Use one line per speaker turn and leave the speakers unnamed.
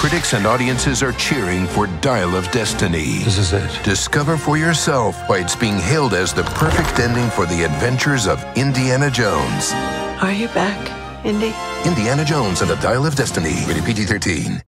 critics and audiences are cheering for Dial of Destiny.
This is it.
Discover for yourself why it's being hailed as the perfect ending for the adventures of Indiana Jones.
Are you back, Indy?
Indiana Jones and the Dial of Destiny. Rated PG-13.